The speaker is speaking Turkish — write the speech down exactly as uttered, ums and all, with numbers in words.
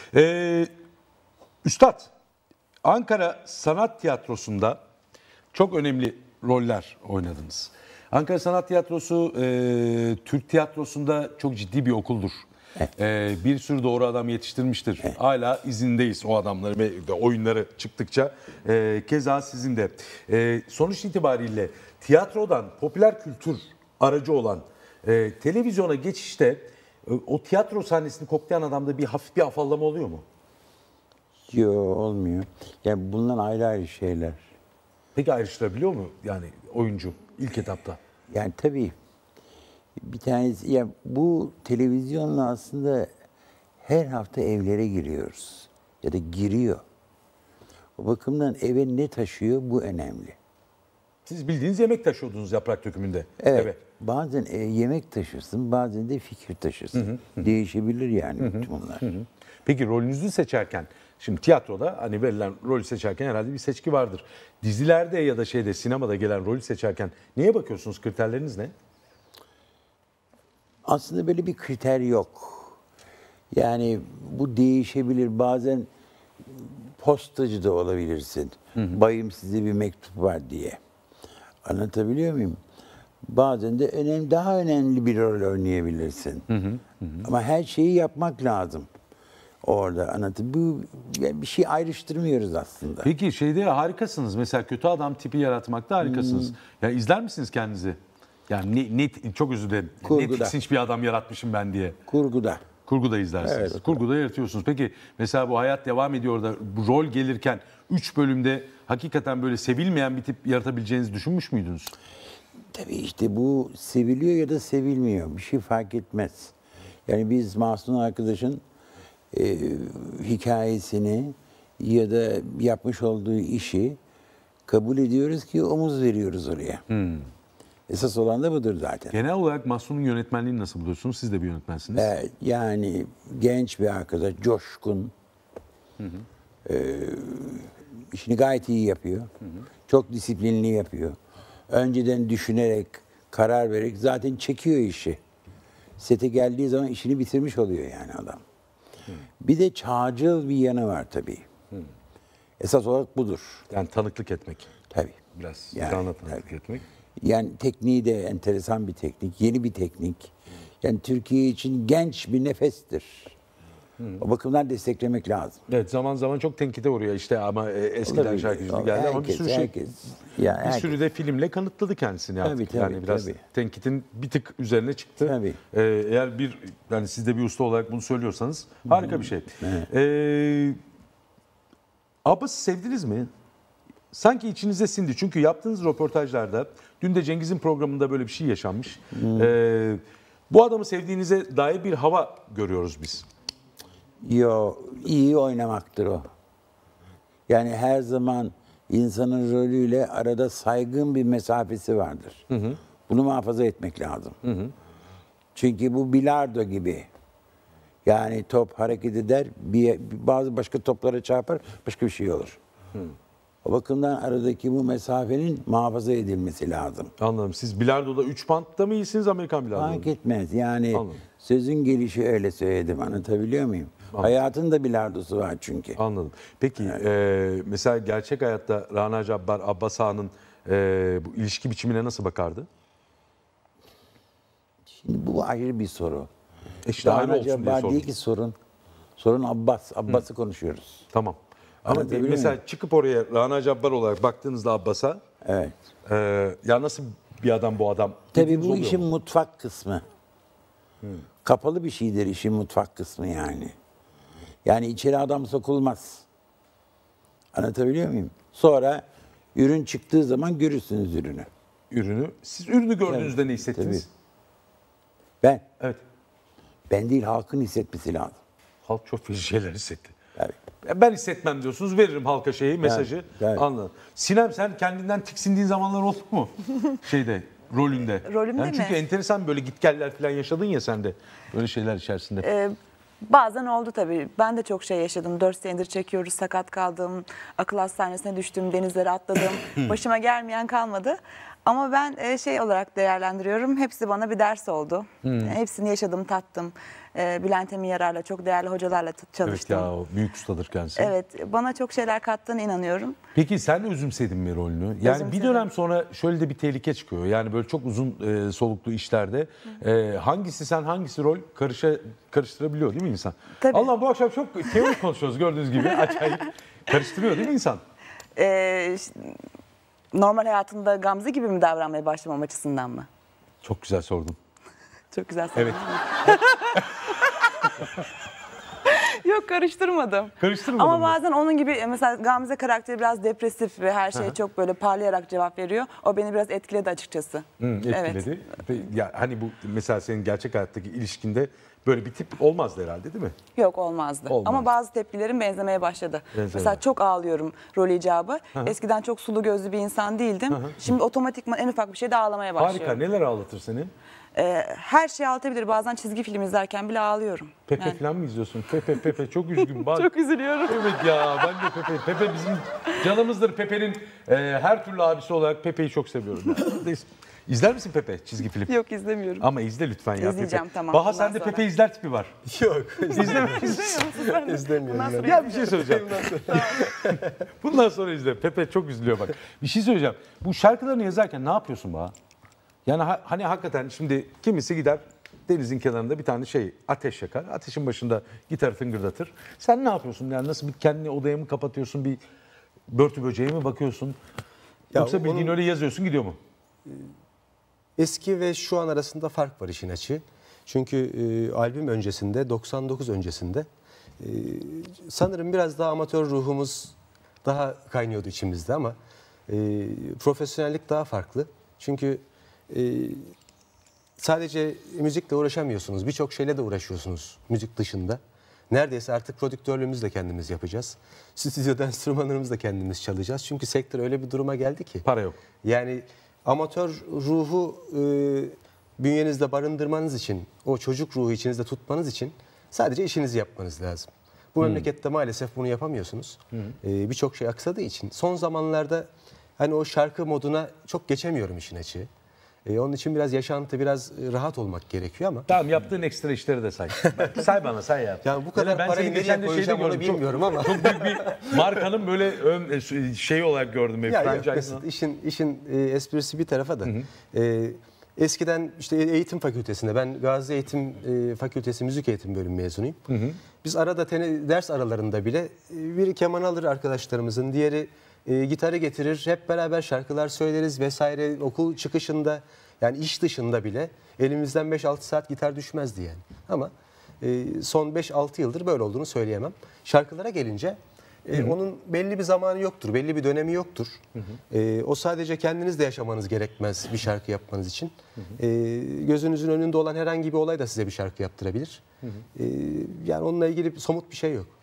Ee, Üstad, Ankara Sanat Tiyatrosu'nda çok önemli roller oynadınız. Ankara Sanat Tiyatrosu e, Türk tiyatrosunda çok ciddi bir okuldur. Evet. E, bir sürü doğru adam yetiştirmiştir. Evet. Hala izindeyiz o adamları ve oyunları çıktıkça. E, keza sizin de. E, sonuç itibariyle tiyatrodan popüler kültür aracı olan e, televizyona geçişte e, o tiyatro sahnesini koklayan adamda bir hafif bir afallama oluyor mu? Yok, olmuyor. Yani bunlar ayrı ayrı şeyler. Peki ayrıştırabiliyor mu yani oyuncu ilk etapta? Yani tabii bir tanesi, ya bu televizyonla aslında her hafta evlere giriyoruz. Ya da giriyor. O bakımdan eve ne taşıyor, bu önemli. Siz bildiğiniz yemek taşıyordunuz yaprak dökümünde. Evet. Evet. Bazen e, yemek taşırsın, bazen de fikir taşırsın. Hı hı, hı. Değişebilir yani hı hı, bütün bunlar. Hı hı. Peki rolünüzü seçerken, şimdi tiyatroda hani verilen rolü seçerken herhalde bir seçki vardır. Dizilerde ya da şeyde sinemada gelen rolü seçerken neye bakıyorsunuz? Kriterleriniz ne? Aslında böyle bir kriter yok. Yani bu değişebilir. Bazen postacı da olabilirsin. Hı hı. Bayım size bir mektup var diye. Anlatabiliyor muyum? Bazen de önemli, daha önemli bir rol oynayabilirsin. Hı hı, hı. Ama her şeyi yapmak lazım orada. Anlatı bu yani bir şey ayrıştırmıyoruz aslında. Peki şeyde harikasınız. Mesela kötü adam tipi yaratmakta harikasınız. Hmm. Ya izler misiniz kendinizi? Yani ne, ne çok özür dilerim. Ne tiksinç bir adam yaratmışım ben diye. Kurguda. Kurguda izlersiniz. Evet, kurguda yaratıyorsunuz. Peki mesela bu hayat devam ediyor da bu rol gelirken üç bölümde hakikaten böyle sevilmeyen bir tip yaratabileceğinizi düşünmüş müydünüz? Tabii işte bu seviliyor ya da sevilmiyor. Bir şey fark etmez. Yani biz Mahsun arkadaşın e, hikayesini ya da yapmış olduğu işi kabul ediyoruz ki omuz veriyoruz oraya. Hmm. Esas olan da budur zaten. Genel olarak Mahsun'un yönetmenliğini nasıl buluyorsunuz? Siz de bir yönetmensiniz. Evet, yani genç bir arkadaş, coşkun. Hı hı. E, işini gayet iyi yapıyor. Hı hı. Çok disiplinli yapıyor. Önceden düşünerek, karar vererek zaten çekiyor işi. Sete geldiği zaman işini bitirmiş oluyor yani adam. Hmm. Bir de çağcıl bir yanı var tabii. Hmm. Esas olarak budur. Yani tanıklık etmek. Tabii. Biraz yani, canlı tanıklık tabii. etmek. Yani tekniği de enteresan bir teknik, yeni bir teknik. Yani Türkiye için genç bir nefestir. Hmm. O bakımdan desteklemek lazım. Evet, zaman zaman çok tenkite uğruyor işte ama eskiden Olabilir. şarkıcılık geldi herkes, ama bir sürü şey herkes, yani bir herkes. sürü de filmle kanıtladı kendisini artık. Tabii, tabii, yani biraz tabii. tenkitin bir tık üzerine çıktı. Tabii. Ee, eğer bir yani siz de bir usta olarak bunu söylüyorsanız harika hmm. bir şey. Evet. Ee, Abbas'ı sevdiniz mi? Sanki içinize sindi. Çünkü yaptığınız röportajlarda dün de Cengiz'in programında böyle bir şey yaşanmış. Hmm. Ee, bu adamı sevdiğinize dair bir hava görüyoruz biz. Yo, iyi oynamaktır o. Yani her zaman insanın rolüyle arada saygın bir mesafesi vardır. Hı hı. Bunu muhafaza etmek lazım. Hı hı. Çünkü bu bilardo gibi. Yani top hareket eder, bir, bazı başka toplara çarpar, başka bir şey olur. Hı. O bakımdan aradaki bu mesafenin muhafaza edilmesi lazım. Anladım. Siz bilardoda üç bantta mı iyisiniz, Amerikan bilardoda? Fark etmez. Yani Anladım. Sözün gelişi öyle söyledim. Anlatabiliyor muyum? Anladım. Hayatın da bilardosu var çünkü. Anladım. Peki evet. e, mesela gerçek hayatta Rana Cabbar, Abbas Ağa'nın e, bu ilişki biçimine nasıl bakardı? Şimdi bu ayrı bir soru. İşte ayrı Rana olsun Cabbar diye sordum. değil ki sorun. Sorun Abbas. Abbas'ı konuşuyoruz. Tamam. Ama mesela mi? Çıkıp oraya Rana Cabbar olarak baktığınızda Abbas'a evet. E, ya nasıl bir adam bu adam? Tabii bu işin mu? mutfak kısmı. Hmm. Kapalı bir şeydir işin mutfak kısmı yani. Yani içeri adam sokulmaz. Anlatabiliyor muyum? Sonra ürün çıktığı zaman görürsünüz ürünü. Ürünü? Siz ürünü gördüğünüzde tabii, ne hissettiniz? Tabii. Ben? Evet. Ben değil, halkın hissetmesi lazım. Halk çok feci şeyler hissetti. Tabii. Ben hissetmem diyorsunuz. Veririm halka şeyi, mesajı. Evet, evet. Anladım. Sinem sen kendinden tiksindiğin zamanlar oldu mu? Şeyde, rolünde. Rolümde yani mi? Çünkü enteresan böyle gitgeller falan yaşadın ya sen de. Böyle şeyler içerisinde. Ee, bazen oldu tabii. Ben de çok şey yaşadım. Dört senedir çekiyoruz. Sakat kaldım. Akıl hastanesine düştüm. Denizlere atladım. Başıma gelmeyen kalmadı. Ama ben şey olarak değerlendiriyorum. Hepsi bana bir ders oldu. Hmm. Hepsini yaşadım, tattım. e, Bülent Emin Yarar'la, çok değerli hocalarla t- Evet çalıştım. ya, o büyük ustadır kendisi. Evet, bana çok şeyler kattığına inanıyorum. Peki sen de özümsedin mi rolünü? Yani bir Özümsedim. dönem sonra şöyle de bir tehlike çıkıyor. Yani böyle çok uzun e, soluklu işlerde e, hangisi sen hangisi rol karışa, karıştırabiliyor değil mi insan? Tabii. Allah, bu akşam çok teorik konuşuyoruz gördüğünüz gibi. Acayip karıştırıyor değil mi insan? Ee, ş- normal hayatında Gamze gibi mi davranmaya başlamam açısından mı? Çok güzel sordun. Çok güzel söyledin. Evet. Yok, karıştırmadım. Karıştırmadın Ama mı? bazen onun gibi mesela Gamze karakteri biraz depresif ve her şeye çok böyle parlayarak cevap veriyor. O beni biraz etkiledi açıkçası. Hı, etkiledi. Pe- Ya hani bu mesela senin gerçek hayattaki ilişkinde böyle bir tip olmazdı herhalde değil mi? Yok, olmazdı. Olmaz. Ama bazı tepkilerim benzemeye başladı. Benzemeye. Mesela çok ağlıyorum rol icabı. Eskiden çok sulu gözlü bir insan değildim. Şimdi otomatikman en ufak bir şeyde ağlamaya başlıyorum. Harika. Neler ağlatır seni? Ee, her şey ağlatabilir. Bazen çizgi film izlerken bile ağlıyorum. Pepe Yani falan mı izliyorsun? Pepe Pepe çok üzgün. Bak. çok üzülüyorum. Evet ya, ben de Pepe. Pepe bizim canımızdır. Pepe'nin e, her türlü abisi olarak Pepe'yi çok seviyorum. Yani. İzler misin Pepe çizgi film? Yok, izlemiyorum. Ama izle lütfen ya. İzleyeceğim, Pepe. tamam, Baha bundan sende sonra. Pepe izler tipi var. Yok. İzleme. İzlemiyorum. Bundan sonra Ya bir şey söyleyeceğim. Bundan sonra izle. Pepe çok üzülüyor bak. Bir şey söyleyeceğim. Bu şarkılarını yazarken ne yapıyorsun Baha? Yani ha- hani hakikaten şimdi kimisi gider denizin kenarında bir tane şey ateş yakar. Ateşin başında gitar tıngırdatır. Sen ne yapıyorsun? Yani nasıl bir kendini odaya mı kapatıyorsun? Bir börtü böceğe mi bakıyorsun? Ya Yoksa bildiğin onun- öyle yazıyorsun gidiyor mu? Eski ve şu an arasında fark var işin açığı. Çünkü e, albüm öncesinde, doksan dokuz öncesinde e, sanırım biraz daha amatör ruhumuz daha kaynıyordu içimizde ama e, profesyonellik daha farklı. Çünkü e, sadece müzikle uğraşamıyorsunuz, birçok şeyle de uğraşıyorsunuz müzik dışında. Neredeyse artık prodüktörlüğümüzü de kendimiz yapacağız. Stüdyoda enstrümanlarımızı da kendimiz çalacağız. Çünkü sektör öyle bir duruma geldi ki. Para yok. Yani amatör ruhu e, bünyenizde barındırmanız için, o çocuk ruhu içinizde tutmanız için sadece işinizi yapmanız lazım. Bu memlekette maalesef bunu yapamıyorsunuz. E, Birçok şey aksadığı için. Son zamanlarda hani o şarkı moduna çok geçemiyorum işin açığı. E, onun için biraz yaşantı, biraz e, rahat olmak gerekiyor ama. Tamam, yaptığın ekstra işleri de say. Say bana, say yap. Yani bu kadar Ben parayı seni geçen nereye de şeyde koyacağım onu gördüm. Çok- bilmiyorum ama. Çok büyük bir markanın böyle ön, şey olarak gördüm. Ya yok, franchise. basit. işin işin e, esprisi bir tarafa da. E, eskiden işte eğitim fakültesinde, ben Gazi Eğitim e, Fakültesi Müzik Eğitim Bölümü mezunuyum. Biz arada tene- ders aralarında bile e, biri keman alır arkadaşlarımızın, diğeri e, gitarı getirir, hep beraber şarkılar söyleriz vesaire. Okul çıkışında, yani iş dışında bile elimizden beş altı saat gitar düşmezdi yani. Ama e, son beş altı yıldır böyle olduğunu söyleyemem. Şarkılara gelince e, onun belli bir zamanı yoktur, belli bir dönemi yoktur. E, o sadece kendiniz de yaşamanız gerekmez bir şarkı yapmanız için. E, gözünüzün önünde olan herhangi bir olay da size bir şarkı yaptırabilir. E, yani onunla ilgili somut bir şey yok.